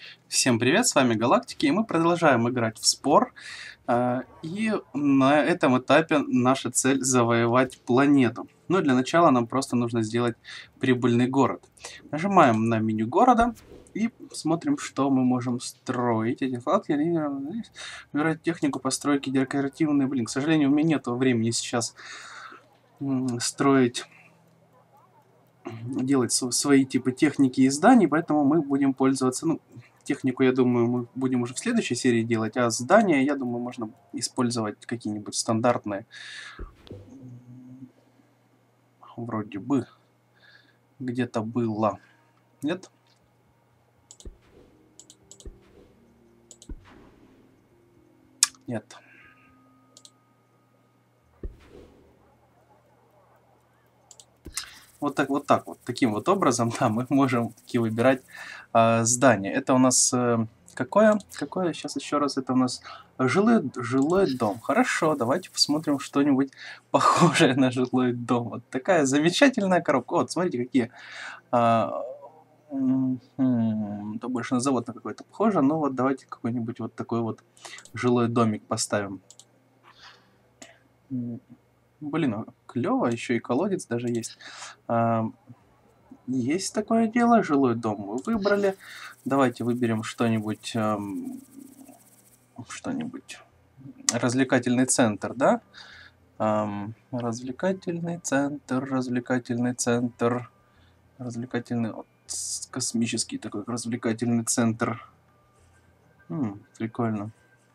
Всем привет, с вами Галактики, и мы продолжаем играть в Спор. И на этом этапе наша цель завоевать планету. Но для начала нам просто нужно сделать прибыльный город. Нажимаем на меню города и смотрим, что мы можем строить. Эти вкладки, выбирать технику постройки декоративные. Блин, к сожалению, у меня нет времени сейчас строить, делать свои типы техники и зданий, поэтому мы будем пользоваться, технику, я думаю, мы будем уже в следующей серии делать, а здания, я думаю, можно использовать какие-нибудь стандартные. Вроде бы где-то было. Нет? Нет. Вот так вот, таким вот образом, да, мы можем таки выбирать здание. Это у нас какое? Какое? Сейчас еще раз. Это у нас жилой дом. Хорошо, давайте посмотрим что-нибудь похожее на жилой дом. Вот такая замечательная коробка. Вот, смотрите, какие. Это больше на завод на какой-то похоже. Но вот давайте какой-нибудь вот такой вот жилой домик поставим. Блин, клево, еще и колодец даже есть. Есть такое дело, жилой дом мы выбрали. Давайте выберем что-нибудь, развлекательный центр, да? Развлекательный центр, вот, космический такой развлекательный центр. Прикольно.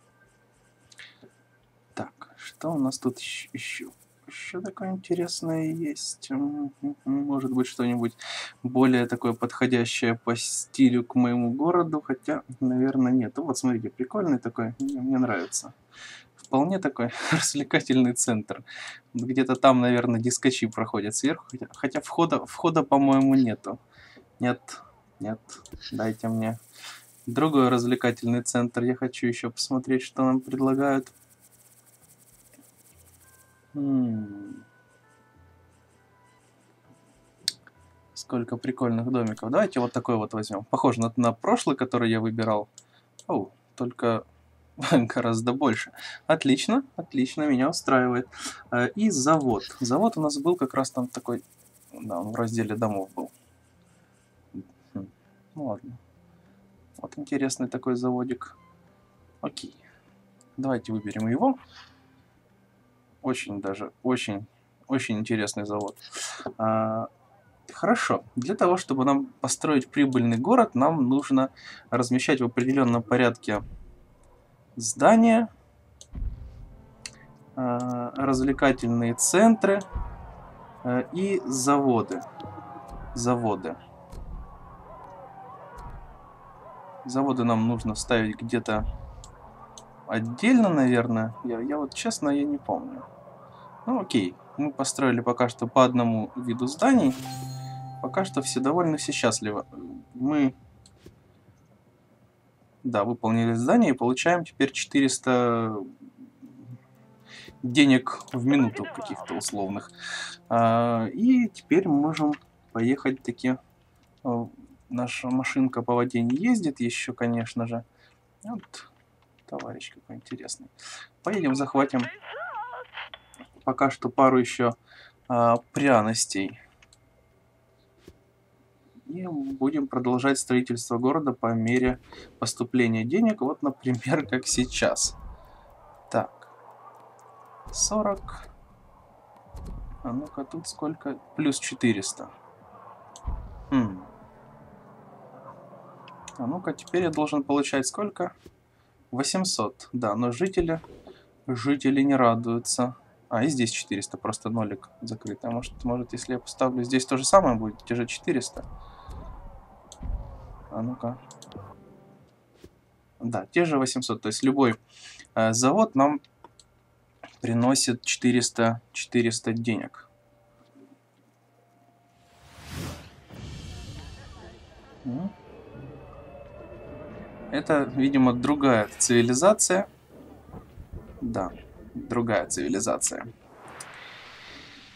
Так, что у нас тут еще? Еще такое интересное есть. Может быть, что-нибудь более такое подходящее по стилю к моему городу, хотя, наверное, нет. Вот, смотрите, прикольный такой, мне нравится. Вполне такой развлекательный центр. Где-то там, наверное, дискачи проходят сверху, хотя входа, по-моему, нету. Нет, дайте мне другой развлекательный центр. Я хочу еще посмотреть, что нам предлагают. Сколько прикольных домиков. Давайте вот такой вот возьмем. Похож на прошлый, который я выбирал. Только гораздо больше. Отлично, меня устраивает. И завод. Завод у нас был как раз там такой... Да, он в разделе домов был. Ну ладно. Вот интересный такой заводик. Окей. Давайте выберем его. Очень интересный завод. Хорошо. Для того, чтобы нам построить прибыльный город, нам нужно размещать в определенном порядке здания, развлекательные центры и заводы. Заводы нам нужно ставить где-то отдельно, наверное. Я вот честно, я не помню. Ну окей. Мы построили пока что по одному виду зданий. Пока что все довольны, все счастливы. Мы, да, выполнили задание и получаем теперь 400 денег в минуту каких-то условных. И теперь мы можем поехать таки. Наша машинка по воде не ездит еще, конечно же. Вот товарищ какой интересный. Поедем, захватим пока что пару еще пряностей. И будем продолжать строительство города по мере поступления денег. Вот, например, как сейчас. Так. 40. А ну-ка, тут сколько? Плюс 400. А ну-ка, теперь я должен получать сколько? 800. Да, но жители не радуются. И здесь 400, просто нолик закрыт. А может, если я поставлю здесь то же самое будет, те же 400. А ну-ка. Да, те же 800. То есть любой завод нам приносит 400 денег. Это, видимо, другая цивилизация. Да, другая цивилизация.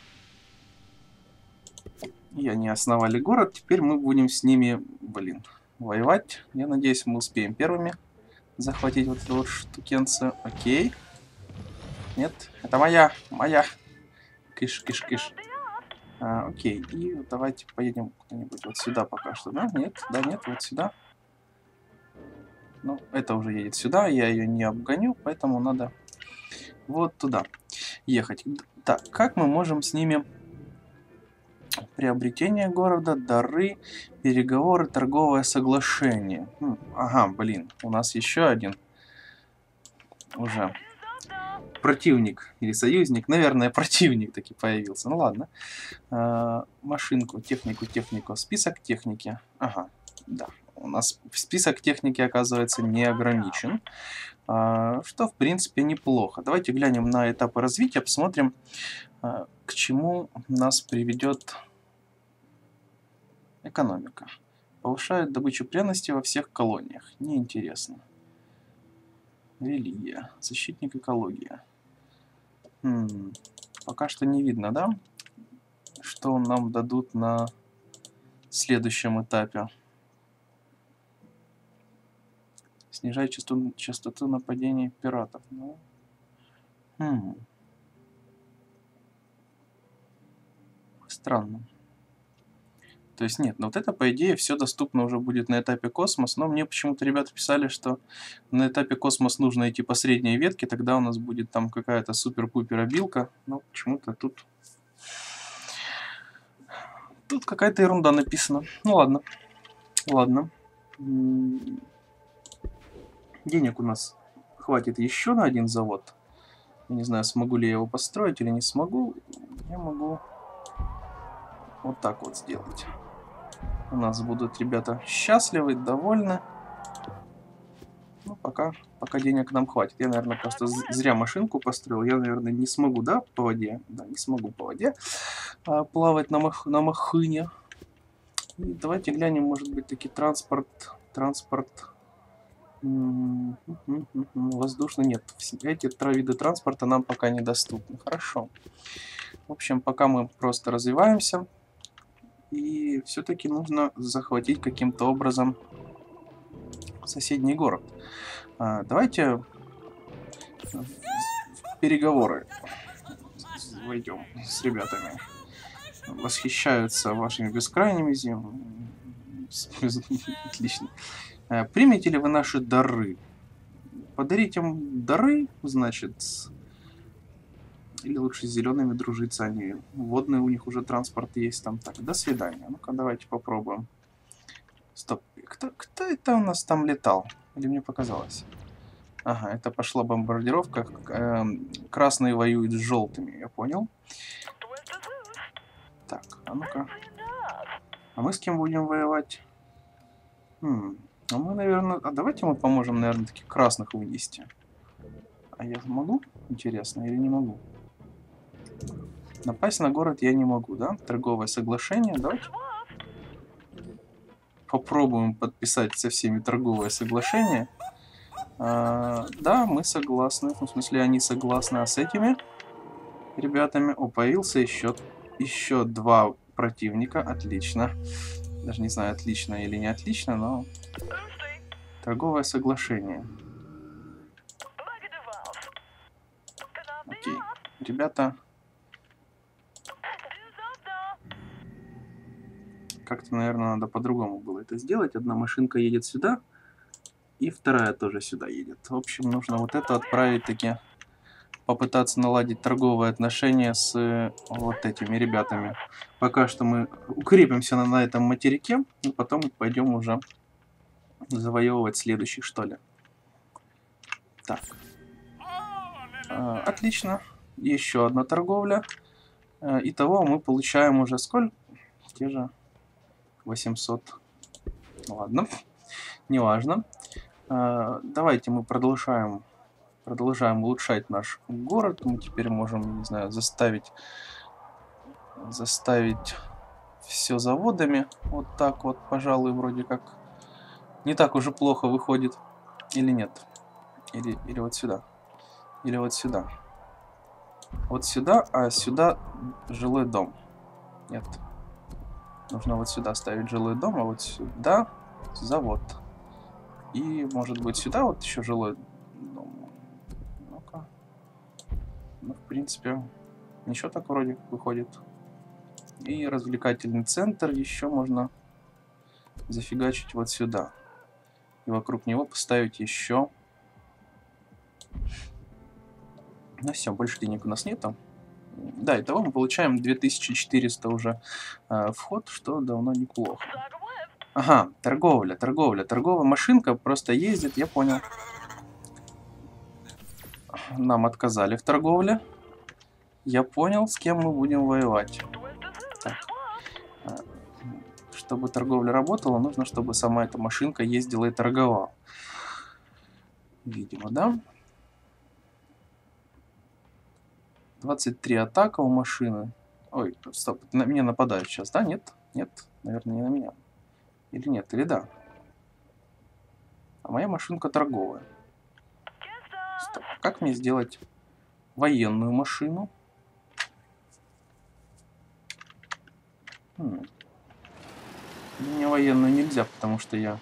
И они основали город. Теперь мы будем с ними... Блин, воевать. Я надеюсь, мы успеем первыми захватить вот эту вот штукенцию. Окей. Нет, это моя, моя. Кыш, кыш, кыш. Окей, и давайте поедем куда-нибудь вот сюда пока что, да? Нет, да, нет, вот сюда. Ну, это уже едет сюда, я ее не обгоню, поэтому надо вот туда ехать. Так, как мы можем с ними... Приобретение города, дары, переговоры, торговое соглашение. Ага, блин, у нас еще один уже противник или союзник. Наверное, противник таки появился. Ну ладно. Машинку, технику. Список техники. Ага, да. У нас список техники, оказывается, не ограничен. Что, в принципе, неплохо. Давайте глянем на этапы развития, посмотрим, к чему нас приведет экономика. Повышает добычу пряности во всех колониях. Неинтересно. Религия. Защитник экологии. Пока что не видно, да? Что нам дадут на следующем этапе. Снижает частоту нападений пиратов. Ну. Странно. То есть нет, но вот это, по идее, все доступно уже будет на этапе космос, но мне почему-то ребята писали, что на этапе космос нужно идти по средней ветке, тогда у нас будет там какая-то супер-пупер обилка, но почему-то тут какая-то ерунда написана. Ну ладно, ладно. Денег у нас хватит еще на один завод. Я не знаю, смогу ли я его построить или не смогу. Я могу вот так вот сделать. У нас будут ребята счастливы, довольны. Ну, пока денег нам хватит. Я, наверное, просто зря машинку построил. Я, наверное, не смогу, да, по воде? Да, не смогу по воде плавать на махыне. И давайте глянем, может быть, таки транспорт. Воздушный нет. Эти три вида транспорта нам пока недоступны. Хорошо. В общем, пока мы просто развиваемся. И все-таки нужно захватить каким-то образом соседний город. Давайте в переговоры войдем с ребятами. Восхищаются вашими бескрайними землями. Отлично. Примете ли вы наши дары? Подарить им дары, значит, или лучше с зелеными дружиться, они водные, у них уже транспорт есть там. Так, до свидания. Ну-ка, давайте попробуем. Стоп, кто это у нас там летал? Или мне показалось? Ага, это пошла бомбардировка. Красные воюют с желтыми, я понял. Так, а ну-ка. А мы с кем будем воевать? А мы, наверное... давайте мы поможем, наверное, таких красных вынести. А я могу? Интересно, или не могу? Напасть на город я не могу, да? Торговое соглашение, давайте. Попробуем подписать со всеми торговое соглашение. Да, мы согласны. Ну, в смысле, они согласны. А с этими ребятами... О, появился еще два противника. Отлично. Даже не знаю, отлично или не отлично, но... Торговое соглашение. Окей. Ребята... Как-то, наверное, надо по-другому было это сделать. Одна машинка едет сюда, и вторая тоже сюда едет. В общем, нужно вот это отправить таки, попытаться наладить торговые отношения с вот этими ребятами. Пока что мы укрепимся на этом материке, и потом пойдем уже завоевывать следующий, что ли. Так. Отлично. Еще одна торговля. Итого мы получаем уже сколько? Те же 800. Ладно, неважно. Давайте мы продолжаем улучшать наш город. Мы теперь можем, не знаю, заставить все заводами. Вот так вот, пожалуй, вроде как не так уже плохо выходит. Или нет? Или вот сюда. Или вот сюда. Вот сюда, а сюда жилой дом. Нет. Нужно вот сюда ставить жилой дом, а вот сюда Завод. И, может быть, сюда вот еще жилой дом. Ну-ка. Ну, в принципе, ничего так вроде выходит. И развлекательный центр еще можно зафигачить вот сюда. И вокруг него поставить еще. Ну все, больше денег у нас нету. Да, итого мы получаем 2400 уже вход, что давно неплохо. Ага, торговля. Торговая машинка просто ездит, я понял. Нам отказали в торговле. Я понял, с кем мы будем воевать. Так. Чтобы торговля работала, нужно, чтобы сама эта машинка ездила и торговала. Видимо, да? 23 атака у машины. Ой, стоп, на меня нападают сейчас, да? Нет? Нет, наверное, не на меня. Или нет, или да. А моя машинка торговая. Стоп, как мне сделать военную машину? Мне военную нельзя, потому что я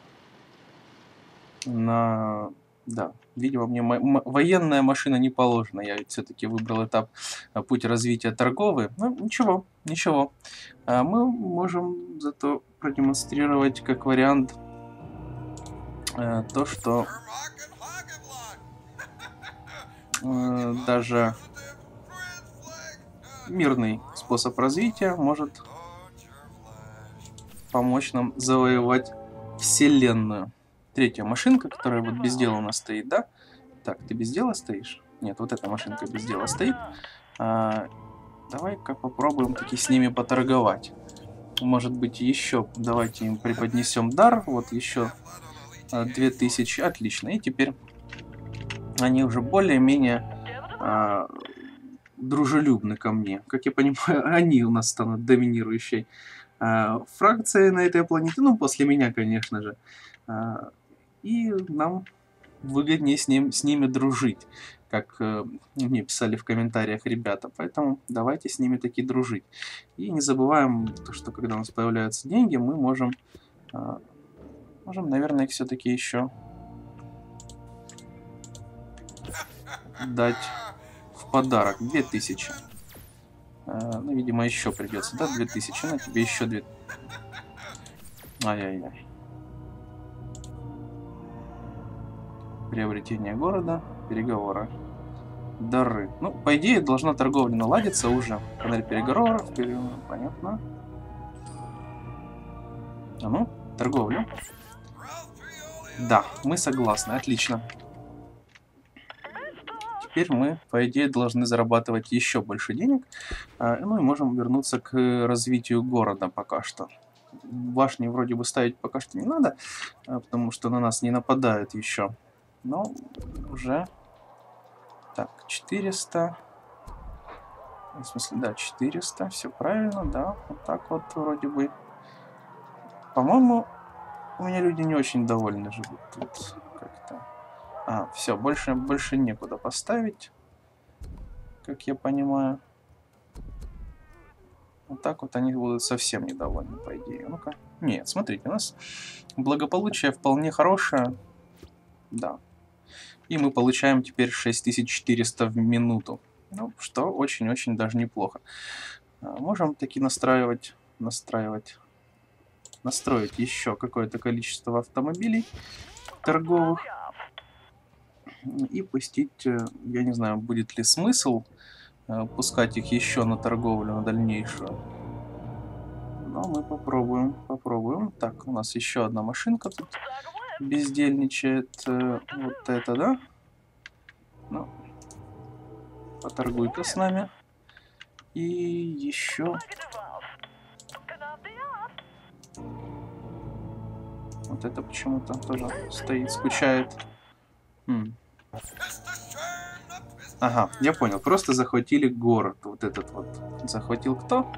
на... Да, видимо, мне военная машина не положена. Я ведь все-таки выбрал этап, путь развития торговой. Ну, ничего, ничего. Мы можем зато продемонстрировать как вариант то, что даже мирный способ развития может помочь нам завоевать Вселенную. Третья машинка, которая вот без дела у нас стоит, да? Так, ты без дела стоишь? Нет, вот эта машинка без дела стоит. Давай-ка попробуем таки с ними поторговать. Может быть, еще давайте им преподнесем дар. Вот еще 2000. Отлично. И теперь они уже более-менее дружелюбны ко мне. Как я понимаю, они у нас станут доминирующей фракцией на этой планете. Ну, после меня, конечно же. И нам выгоднее с ними дружить, как мне писали в комментариях ребята. Поэтому давайте с ними таки дружить. И не забываем, что когда у нас появляются деньги, мы можем, наверное, их все-таки еще дать в подарок. 2000. Ну, видимо, еще придется, да, 2000. Ну, тебе еще 2. Ай-яй-яй. Приобретение города, переговоры, дары. Ну, по идее, должна торговля наладиться уже. Панель переговоров, понятно. А ну, торговля. Да, мы согласны, отлично. Теперь мы, по идее, должны зарабатывать еще больше денег. Ну и можем вернуться к развитию города пока что. Башни вроде бы ставить пока что не надо, потому что на нас не нападают еще. Но уже... Так, 400. В смысле, да, 400. Все правильно, да. Вот так вот вроде бы. По-моему, у меня люди не очень довольны живут тут. Как-то. Все, больше некуда поставить. Как я понимаю. Вот так вот они будут совсем недовольны, по идее. Ну-ка. Нет, смотрите, у нас благополучие вполне хорошее. Да. И мы получаем теперь 6400 в минуту. Ну, что очень-очень даже неплохо. Можем таки настроить еще какое-то количество автомобилей торговых. И пустить, я не знаю, будет ли смысл пускать их еще на торговлю, на дальнейшую. Но мы попробуем. Так, у нас еще одна машинка тут бездельничает. Вот это, да? Ну, поторгуй-ка с нами. И еще... Вот это почему-то тоже стоит, скучает. Ага, я понял. Просто захватили город. Вот этот вот. Захватил кто?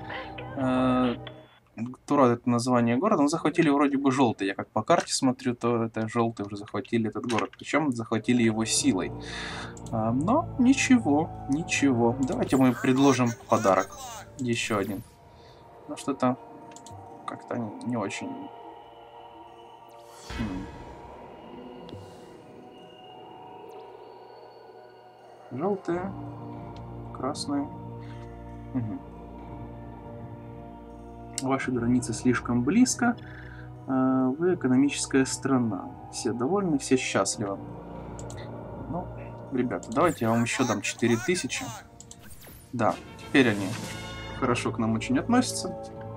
Тура это название города. Но захватили вроде бы желтый. Я как по карте смотрю, то это желтый уже захватили этот город. Причем захватили его силой. Но ничего. Давайте мы предложим подарок. Еще один. Ну что-то как-то не очень Желтые, красные. Угу. Ваши границы слишком близко. Вы экономическая страна. Все довольны, все счастливы. Ну, ребята, давайте я вам еще дам 4000. Да, теперь они хорошо к нам очень относятся.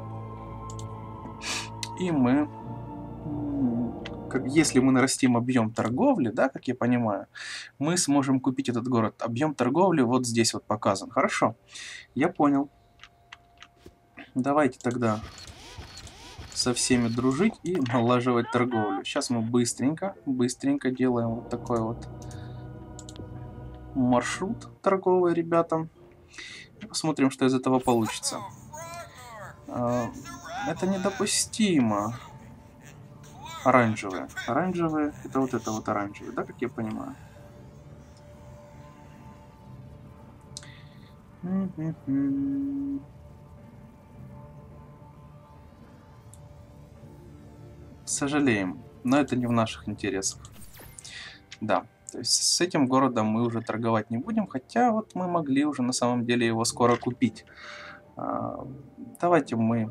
И мы... Если мы нарастим объем торговли, да, как я понимаю, мы сможем купить этот город. Объем торговли вот здесь вот показан. Хорошо, я понял. Давайте тогда со всеми дружить и налаживать торговлю. Сейчас мы быстренько делаем вот такой вот маршрут торговый, ребята. И посмотрим, что из этого получится. Это недопустимо. Оранжевые. Оранжевые, это вот оранжевые, да, как я понимаю? Сожалеем, но это не в наших интересах. Да, то есть с этим городом мы уже торговать не будем, хотя вот мы могли уже на самом деле его скоро купить. Давайте мы...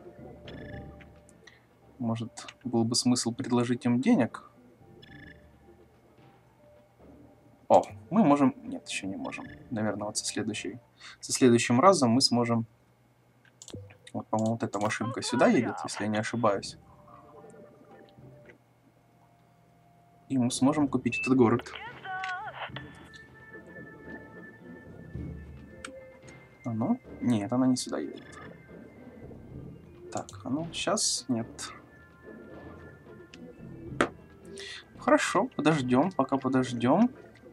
Может, был бы смысл предложить им денег? О, мы можем... Нет, еще не можем. Наверное, вот со следующим разом мы сможем... Вот, по-моему, вот эта машинка сюда едет, если я не ошибаюсь. И мы сможем купить этот город. А ну? Нет, она не сюда едет. Так, а ну, сейчас нет. Хорошо, подождем, пока подождем.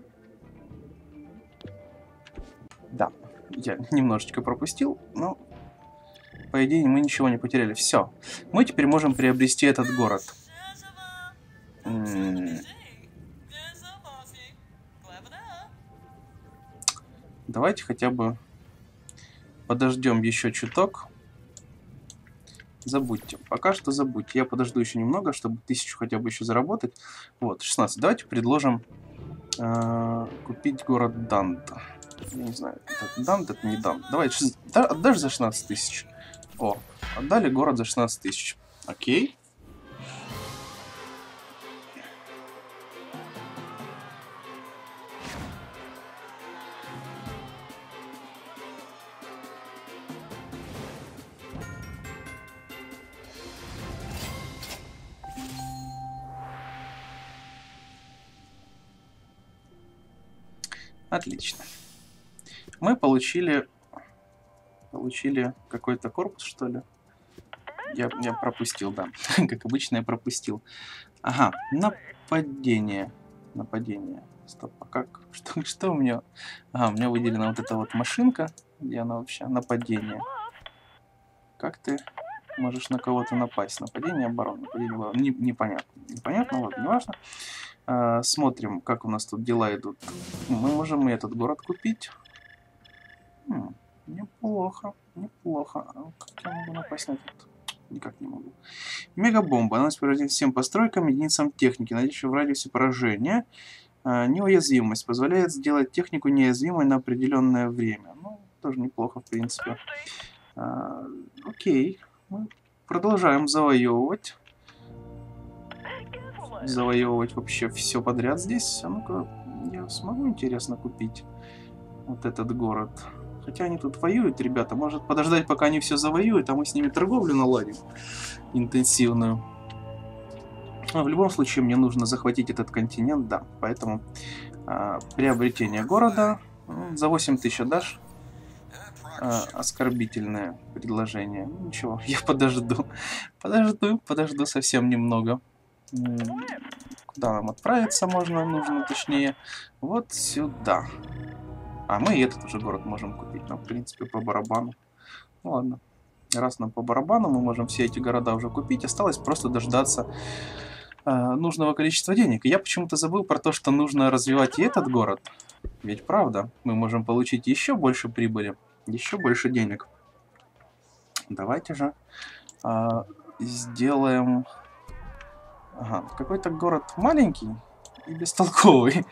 Да, я немножечко пропустил, но по идее мы ничего не потеряли. Все, мы теперь можем приобрести этот город. Давайте хотя бы подождем еще чуток. Забудьте. Пока что забудьте. Я подожду еще немного, чтобы 1000 хотя бы еще заработать. Вот, 16. Давайте предложим купить город Дант. Я не знаю, это Дант, это не Дант. Давайте, отдашь за 16 000. О, отдали город за 16 000. Окей. Отлично. Мы получили какой-то корпус, что ли? Я пропустил, да. Как обычно, я пропустил. Ага, нападение. Нападение. Стоп, а как? Что у меня? Ага, у меня выделена вот эта вот машинка. Где она вообще? Нападение. Как ты можешь на кого-то напасть? Нападение, оборона. Нападение, оборона. Непонятно. Непонятно, ладно, не важно. Смотрим, как у нас тут дела идут. Мы можем и этот город купить. Неплохо, неплохо. Как я могу напасть на этот? Никак не могу. Мегабомба. Она поражает всем постройкам, единицам техники, наличие в радиусе поражения. Неуязвимость. Позволяет сделать технику неуязвимой на определенное время. Ну, тоже неплохо, в принципе. Окей. Мы продолжаем завоевывать. Завоевывать вообще все подряд здесь. А ну-ка, я смогу, интересно, купить вот этот город. Хотя они тут воюют, ребята. Может подождать, пока они все завоюют, а мы с ними торговлю наладим интенсивную. Но в любом случае мне нужно захватить этот континент, да. Поэтому приобретение города за 8000 дашь? Оскорбительное предложение. Ничего, я подожду. Подожду совсем немного. Куда нам отправиться нужно точнее. Вот сюда. А мы и этот уже город можем купить. Нам, в принципе, по барабану. Ну ладно. Раз нам по барабану, мы можем все эти города уже купить. Осталось просто дождаться нужного количества денег. И я почему-то забыл про то, что нужно развивать и этот город. Ведь правда, мы можем получить еще больше прибыли, еще больше денег. Давайте же сделаем Ага, какой-то город маленький и бестолковый.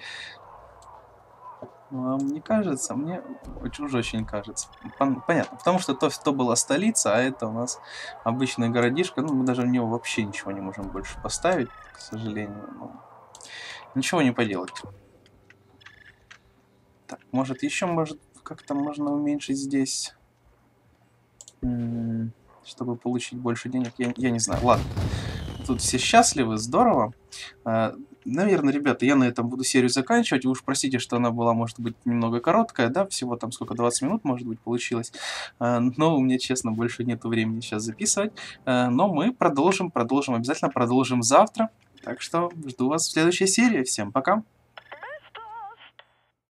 Вам не кажется? Мне уж очень кажется. Понятно. Потому что то была столица, а это у нас обычный городишко. Ну, мы даже в него вообще ничего не можем больше поставить, к сожалению. Ну, ничего не поделать. Так, может, еще может как-то можно уменьшить здесь, чтобы получить больше денег. Я не знаю. Ладно. Тут все счастливы, здорово. Наверное, ребята, я на этом буду серию заканчивать. Вы уж простите, что она была, может быть, немного короткая, да, всего там сколько, 20 минут, может быть, получилось. Но у меня, честно, больше нету времени сейчас записывать. Но мы продолжим, обязательно продолжим завтра. Так что жду вас в следующей серии. Всем пока!